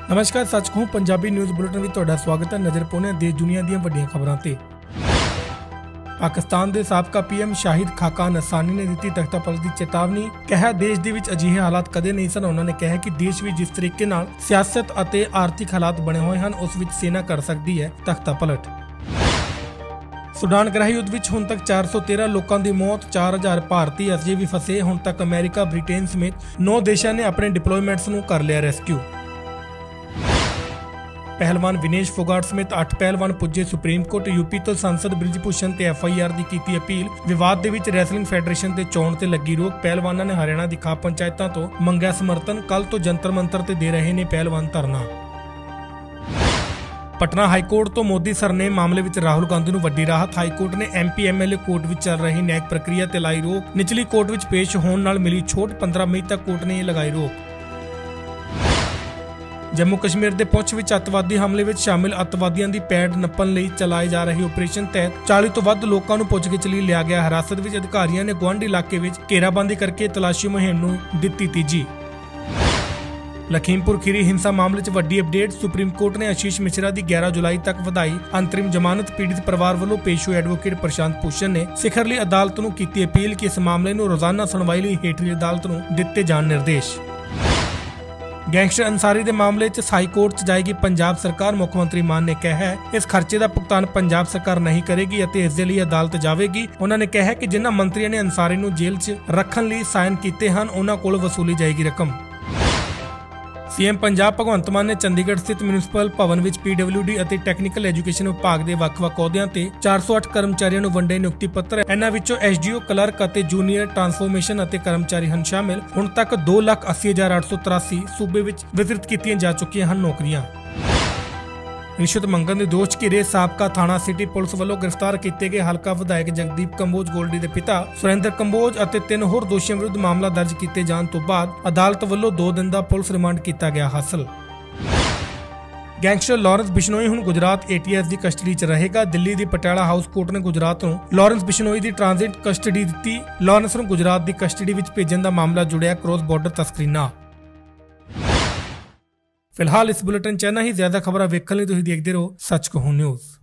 नमस्कार, सच कहूं Punjabi news bulletin में तुहाडा स्वागत है। नज़र पाउने देश दुनिया ਦੀਆਂ ਵੱਡੀਆਂ खबरां ते। पाकिस्तान के साबका पीएम शाहिद खाकान असानी ने दी तख्तापलट की चेतावनी। कहा देश दे विच अजिहे हालात कदे नहीं सन। उन्होंने कहा कि देश में जिस तरीके नाल सियासत और आर्थिक हालात बने हुए हैं उस विच सेना कर सकती है तख्तापलट। सूडान गृह युद्ध विच हुण तक 413 लोगों की मौत, 4000 भारतीय अजे भी फसे। हुण तक अमेरिका, ब्रिटेन समेत 9 देशों ने अपने डिप्लोमेट्स नूं कर लिया रेस्क्यू। पहलवान विनेश फोगाट समेत 8 पहलवान पुजे सुप्रीम कोर्ट। यूपी तो सांसद ब्रिजभूषण ते FIR की कीती अपील। विवाद दे विच रैसलिंग फेडरेशन ते चोण ते लगी रोक। पहलवानों ने हरियाणा दी खाप पंचायतां तो मंगिया समर्थन। कल तो जंतर मंतर ते दे रहे ने पहलवान धरना। पटना हाईकोर्ट तो मोदी सरनेम मामले विच राहुल गांधी नूं वड्डी राहत। हाईकोर्ट ने MP MLA कोर्ट विच चल रही न्यायिक प्रक्रिया ते लाई रोक। निचली कोर्ट विच पेश होण नाल मिली छूट। 15 मई तक कोर्ट ने लगाई रोक। जम्मू कश्मीर के पुंछ विच अतवादी हमले विच शामिल अतवादियों की पैड़ नप्पण लई चलाए जा रहे ऑपरेशन तहत 40 तो वध लोगों को पुछगिछ लई लिया गया हिरासत विच। अधिकारियों ने गुआंढी इलाके विच घेराबंदी करके तलाशी मुहिम नूं दित्ती तेजी। लखीमपुर खीरी हिंसा मामले च वड्डी अपडेट। सुप्रीम कोर्ट ने आशीष मिश्रा की 11 जुलाई तक वधाई अंतरिम जमानत। पीड़ित परिवार वालों पेश हुए एडवोकेट प्रशांत भूषण ने सिखरली अदालत नूं कीती अपील कि इस मामले नूं रोजाना सुनवाई लई हेठली अदालत नूं दित्ते जाण निर्देश। गैंगस्टर अंसारी के मामले च हाई कोर्ट च जाएगी पंजाब सरकार। मुख्यमंत्री मान ने कहा है इस खर्चे का भुगतान पंजाब सरकार नहीं करेगी और इसके लिए अदालत जाएगी। उन्होंने कहा कि जिन्हां मंत्रियों ने अंसारी नूं जेल च रखण लई साइन कीते हैं उन्हां कोल वसूली जाएगी रकम। CM पंजाब भगवंत मान ने चंडीगढ़ स्थित म्यूनिसिपल भवन विच PWD और टैक्नीकल एजुकेशन विभाग के ਵੱਖ-ਵੱਖ अहुदियां ते 408 कर्मचारियों नूं वंडे नियुक्ति पत्र। इन्हां विचों SDO, क्लर्क और जूनीयर ट्रांसफॉर्मेशन और कर्मचारी हन शामिल। हुण तक 2,80,883 सूबे विच वितरित कीतियां जा चुकियां हन नौकरियां। रिश्वत मंगण के दोष घिरे साबका थाना सिटी पुलिस वालों गिरफ्तार किए गए हल्का विधायक जगदीप कंबोज गोल्डी के पिता सुरेंद्र कंबोज और 3 होर दोषियों विरुद्ध मामला दर्ज किए जाने तो बाद अदालत वालों 2 दिन का पुलिस रिमांड किया गया हासिल। गैंगस्टर लॉरेंस बिश्नोई हुण गुजरात ATS की कस्टडी च रहेगा। दिल्ली की पटियाला हाउस कोर्ट ने गुजरात नूं लॉरेंस बिश्नोई की ट्रांजिट कस्टडी दी। लॉरेंस नूं गुजरात की कस्टडी विच भेजण दा मामला जुड़िया क्रॉस बॉर्डर तस्करी नाल। फिलहाल इस बुलेटिन च इन्ना ही। ज्यादा खबरां वेखण लई तुसीं देखदे रहो सच कहूं न्यूज़।